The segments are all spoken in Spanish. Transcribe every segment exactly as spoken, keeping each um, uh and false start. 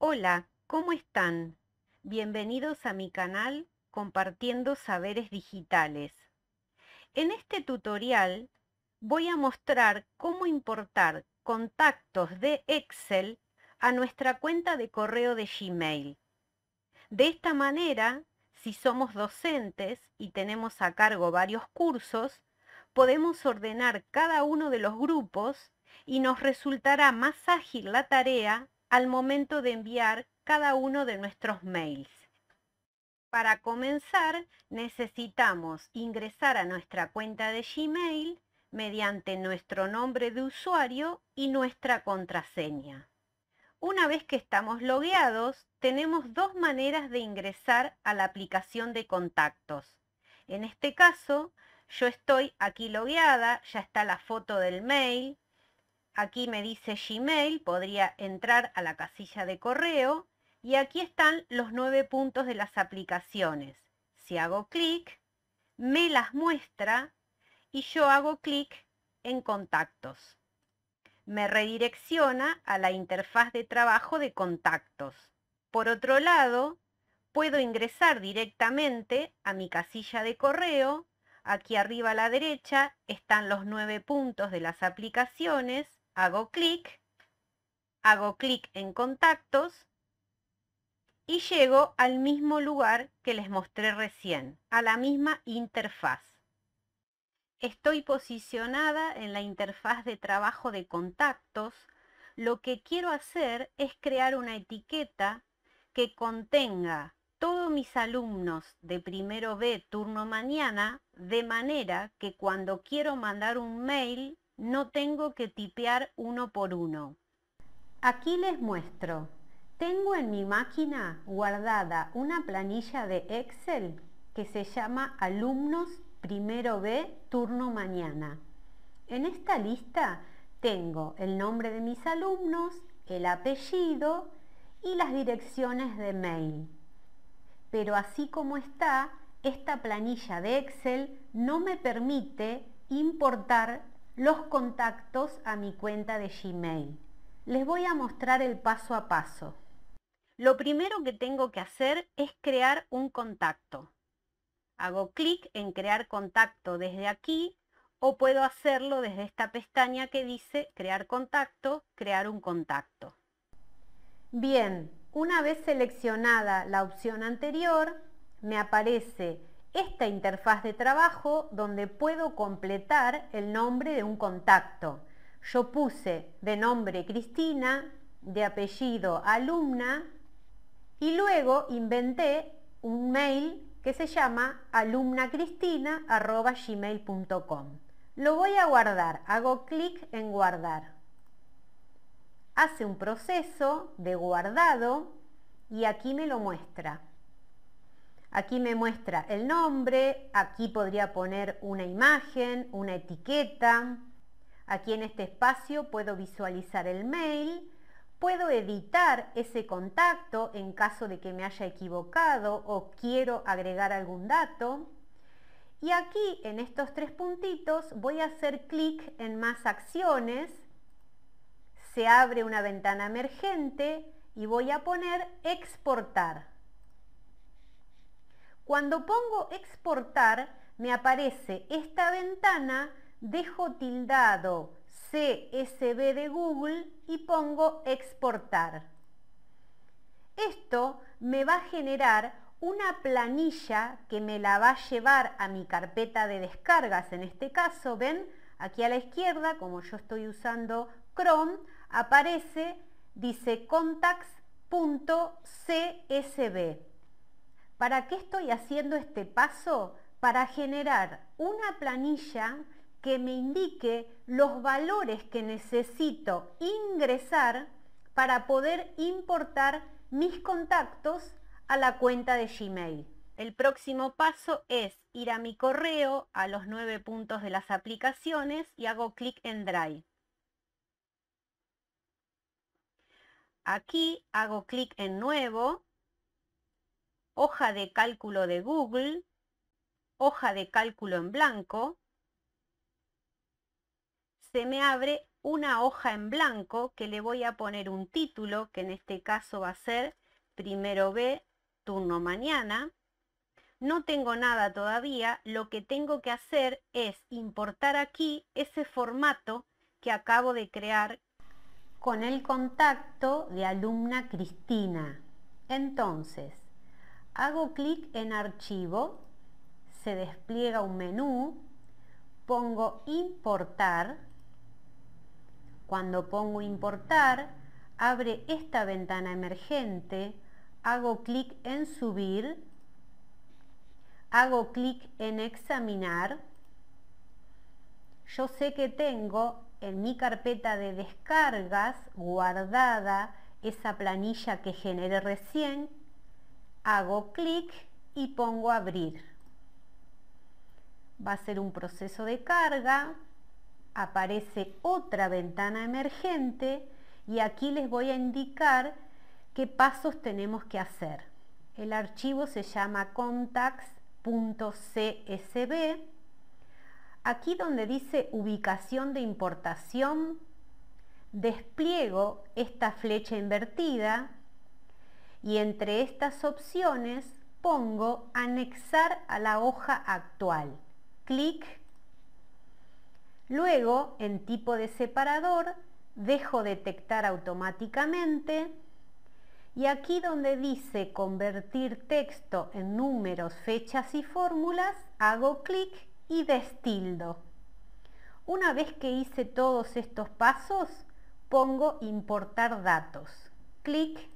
Hola, ¿cómo están? Bienvenidos a mi canal Compartiendo Saberes Digitales. En este tutorial voy a mostrar cómo importar contactos de Excel a nuestra cuenta de correo de Gmail. De esta manera, si somos docentes y tenemos a cargo varios cursos, podemos ordenar cada uno de los grupos y nos resultará más ágil la tarea al momento de enviar cada uno de nuestros mails. Para comenzar, necesitamos ingresar a nuestra cuenta de Gmail mediante nuestro nombre de usuario y nuestra contraseña. Una vez que estamos logueados, tenemos dos maneras de ingresar a la aplicación de contactos. En este caso, yo estoy aquí logueada, ya está la foto del mail. Aquí me dice Gmail, podría entrar a la casilla de correo y aquí están los nueve puntos de las aplicaciones. Si hago clic, me las muestra y yo hago clic en contactos. Me redirecciona a la interfaz de trabajo de contactos. Por otro lado, puedo ingresar directamente a mi casilla de correo. Aquí arriba a la derecha están los nueve puntos de las aplicaciones. Hago clic, hago clic en contactos y llego al mismo lugar que les mostré recién, a la misma interfaz. Estoy posicionada en la interfaz de trabajo de contactos. Lo que quiero hacer es crear una etiqueta que contenga todos mis alumnos de primero B turno mañana, de manera que cuando quiero mandar un mail no tengo que tipear uno por uno. Aquí les muestro. Tengo en mi máquina guardada una planilla de Excel que se llama Alumnos Primero B Turno Mañana. En esta lista tengo el nombre de mis alumnos, el apellido y las direcciones de mail. Pero así como está, esta planilla de Excel no me permite importar los contactos a mi cuenta de Gmail. Les voy a mostrar el paso a paso. Lo primero que tengo que hacer es crear un contacto. Hago clic en crear contacto desde aquí o puedo hacerlo desde esta pestaña que dice crear contacto, crear un contacto. Bien, una vez seleccionada la opción anterior, me aparece esta interfaz de trabajo donde puedo completar el nombre de un contacto. Yo puse de nombre Cristina, de apellido Alumna y luego inventé un mail que se llama alumnacristina arroba gmail punto com. Lo voy a guardar, hago clic en guardar. Hace un proceso de guardado y aquí me lo muestra. Aquí me muestra el nombre, aquí podría poner una imagen, una etiqueta. Aquí en este espacio puedo visualizar el mail. Puedo editar ese contacto en caso de que me haya equivocado o quiero agregar algún dato. Y aquí en estos tres puntitos voy a hacer clic en más acciones. Se abre una ventana emergente y voy a poner exportar. Cuando pongo exportar me aparece esta ventana, dejo tildado C S V de Google y pongo exportar. Esto me va a generar una planilla que me la va a llevar a mi carpeta de descargas. En este caso, ven, aquí a la izquierda, como yo estoy usando Chrome, aparece, dice contacts punto C S V. ¿Para qué estoy haciendo este paso? Para generar una planilla que me indique los valores que necesito ingresar para poder importar mis contactos a la cuenta de Gmail. El próximo paso es ir a mi correo, a los nueve puntos de las aplicaciones y hago clic en Drive. Aquí hago clic en Nuevo, hoja de cálculo de Google, hoja de cálculo en blanco. Se me abre una hoja en blanco que le voy a poner un título, que en este caso va a ser Primero B, turno mañana. No tengo nada todavía, lo que tengo que hacer es importar aquí ese formato que acabo de crear con el contacto de alumna Cristina. Entonces, hago clic en archivo, se despliega un menú, pongo importar. Cuando pongo importar, abre esta ventana emergente, hago clic en subir, hago clic en examinar. Yo sé que tengo en mi carpeta de descargas guardada esa planilla que generé recién, hago clic y pongo abrir. Va a ser un proceso de carga, aparece otra ventana emergente y aquí les voy a indicar qué pasos tenemos que hacer. El archivo se llama contacts punto c s v. Aquí donde dice ubicación de importación, despliego esta flecha invertida y entre estas opciones pongo anexar a la hoja actual. Clic. Luego, en tipo de separador, dejo detectar automáticamente y aquí donde dice convertir texto en números, fechas y fórmulas, hago clic y destildo. Una vez que hice todos estos pasos, pongo importar datos. Clic,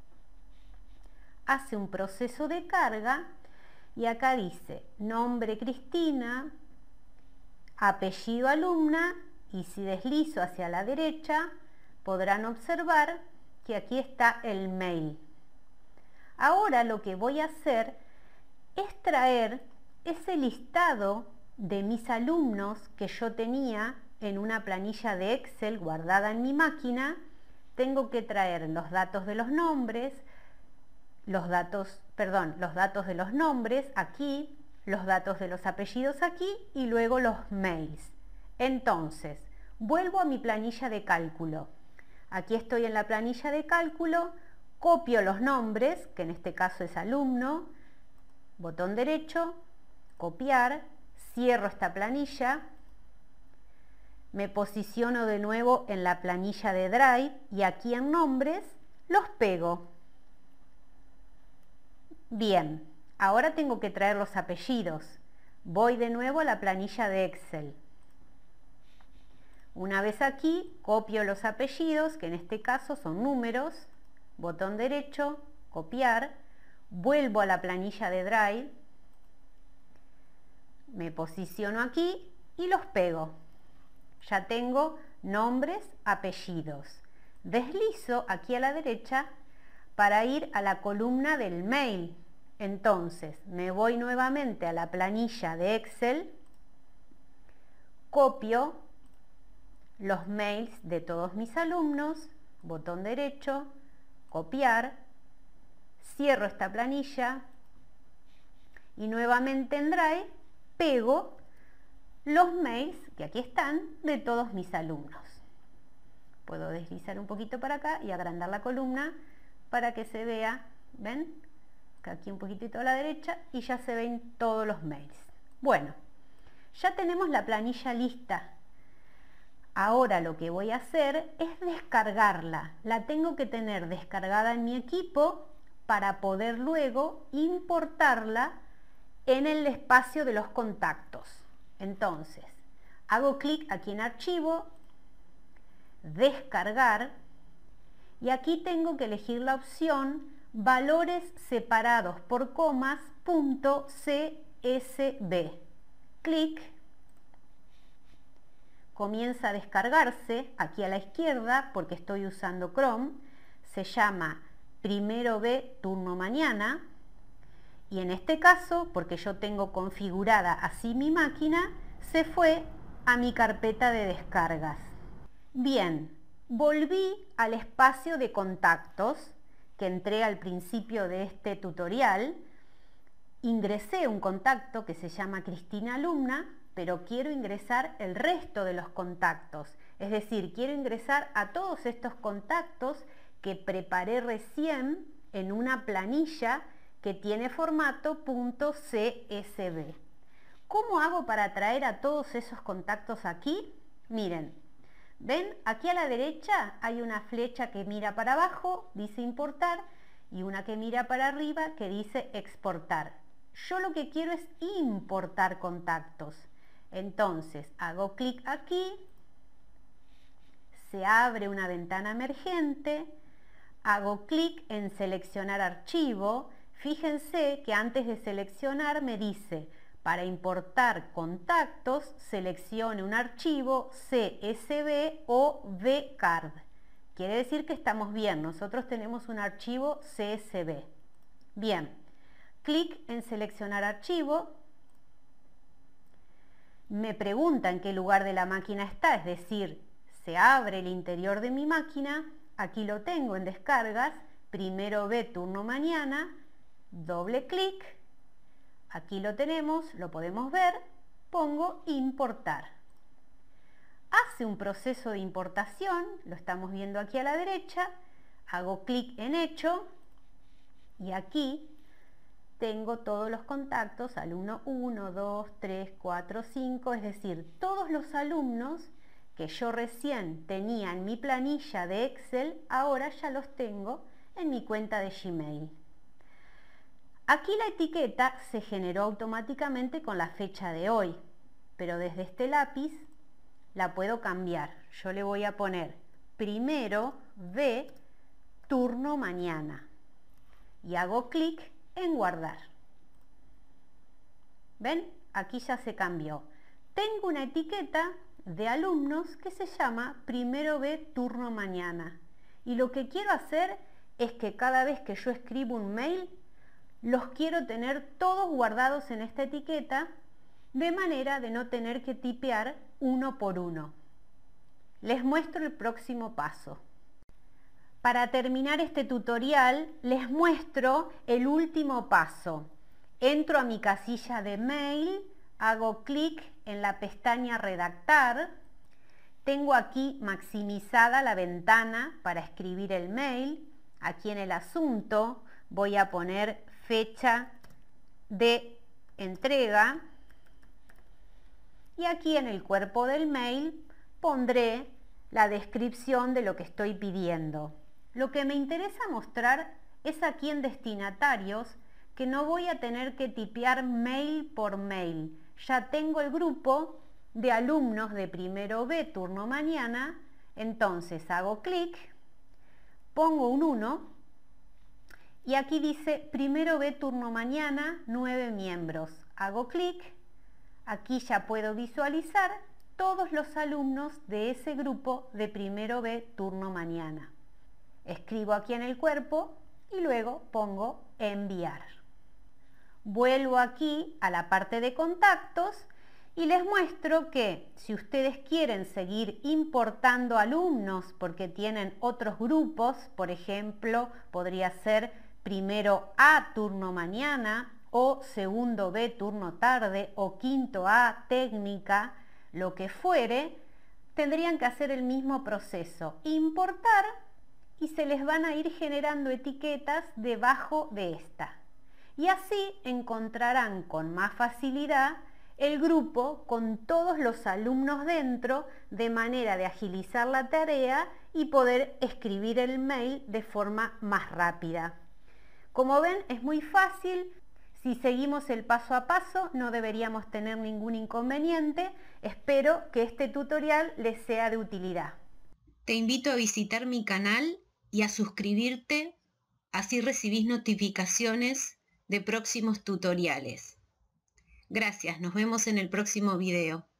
hace un proceso de carga y acá dice nombre Cristina, apellido alumna y si deslizo hacia la derecha podrán observar que aquí está el mail. Ahora lo que voy a hacer es traer ese listado de mis alumnos que yo tenía en una planilla de Excel guardada en mi máquina. Tengo que traer los datos de los nombres, los datos, perdón, los datos de los nombres aquí, los datos de los apellidos aquí y luego los mails. Entonces, vuelvo a mi planilla de cálculo. Aquí estoy en la planilla de cálculo, copio los nombres, que en este caso es alumno, botón derecho, copiar, cierro esta planilla, me posiciono de nuevo en la planilla de Drive y aquí en nombres los pego. Bien, ahora tengo que traer los apellidos. Voy de nuevo a la planilla de Excel. Una vez aquí, copio los apellidos, que en este caso son números, botón derecho, copiar, vuelvo a la planilla de Drive, me posiciono aquí y los pego. Ya tengo nombres, apellidos. Deslizo aquí a la derecha para ir a la columna del mail. Entonces, me voy nuevamente a la planilla de Excel, copio los mails de todos mis alumnos, botón derecho, copiar, cierro esta planilla y nuevamente en Drive pego los mails que aquí están de todos mis alumnos. Puedo deslizar un poquito para acá y agrandar la columna para que se vea, ¿ven? Aquí un poquitito a la derecha y ya se ven todos los mails. Bueno, ya tenemos la planilla lista. Ahora lo que voy a hacer es descargarla. La tengo que tener descargada en mi equipo para poder luego importarla en el espacio de los contactos. Entonces, hago clic aquí en archivo, descargar y aquí tengo que elegir la opción valores separados por comas punto C S V. Clic. Comienza a descargarse aquí a la izquierda porque estoy usando Chrome. Se llama Primero B turno mañana. Y en este caso, porque yo tengo configurada así mi máquina, se fue a mi carpeta de descargas. Bien, volví al espacio de contactos que entré al principio de este tutorial. Ingresé un contacto que se llama Cristina Alumna, pero quiero ingresar el resto de los contactos. Es decir, quiero ingresar a todos estos contactos que preparé recién en una planilla que tiene formato .csv. ¿Cómo hago para traer a todos esos contactos aquí? Miren, ¿ven? Aquí a la derecha hay una flecha que mira para abajo, dice importar, y una que mira para arriba que dice exportar. Yo lo que quiero es importar contactos. Entonces hago clic aquí, se abre una ventana emergente, hago clic en seleccionar archivo. Fíjense que antes de seleccionar me dice, para importar contactos, seleccione un archivo C S V o V card. Quiere decir que estamos bien, nosotros tenemos un archivo C S V. Bien, clic en seleccionar archivo. Me pregunta en qué lugar de la máquina está, es decir, se abre el interior de mi máquina. Aquí lo tengo en descargas, primero ve turno mañana, doble clic, aquí lo tenemos, lo podemos ver, pongo importar. Hace un proceso de importación, lo estamos viendo aquí a la derecha, hago clic en hecho y aquí tengo todos los contactos, alumno uno, dos, tres, cuatro, cinco, es decir, todos los alumnos que yo recién tenía en mi planilla de Excel, ahora ya los tengo en mi cuenta de Gmail. Aquí la etiqueta se generó automáticamente con la fecha de hoy, pero desde este lápiz la puedo cambiar. Yo le voy a poner primero ve turno mañana y hago clic en guardar. ¿Ven? Aquí ya se cambió. Tengo una etiqueta de alumnos que se llama primero ve turno mañana y lo que quiero hacer es que cada vez que yo escribo un mail los quiero tener todos guardados en esta etiqueta de manera de no tener que tipear uno por uno. Les muestro el próximo paso. Para terminar este tutorial les muestro el último paso. Entro a mi casilla de mail, hago clic en la pestaña redactar, tengo aquí maximizada la ventana para escribir el mail. Aquí en el asunto voy a poner fecha de entrega y aquí en el cuerpo del mail pondré la descripción de lo que estoy pidiendo. Lo que me interesa mostrar es aquí en destinatarios que no voy a tener que tipear mail por mail. Ya tengo el grupo de alumnos de primero B turno mañana, entonces hago clic, pongo un uno y aquí dice primero B turno mañana, nueve miembros. Hago clic, aquí ya puedo visualizar todos los alumnos de ese grupo de primero B turno mañana. Escribo aquí en el cuerpo y luego pongo enviar. Vuelvo aquí a la parte de contactos y les muestro que si ustedes quieren seguir importando alumnos porque tienen otros grupos, por ejemplo, podría ser primero A turno mañana o segundo B turno tarde o quinto A técnica, lo que fuere, tendrían que hacer el mismo proceso, importar, y se les van a ir generando etiquetas debajo de esta. Y así encontrarán con más facilidad el grupo con todos los alumnos dentro, de manera de agilizar la tarea y poder escribir el mail de forma más rápida. Como ven, es muy fácil. Si seguimos el paso a paso no deberíamos tener ningún inconveniente. Espero que este tutorial les sea de utilidad. Te invito a visitar mi canal y a suscribirte, así recibís notificaciones de próximos tutoriales. Gracias, nos vemos en el próximo video.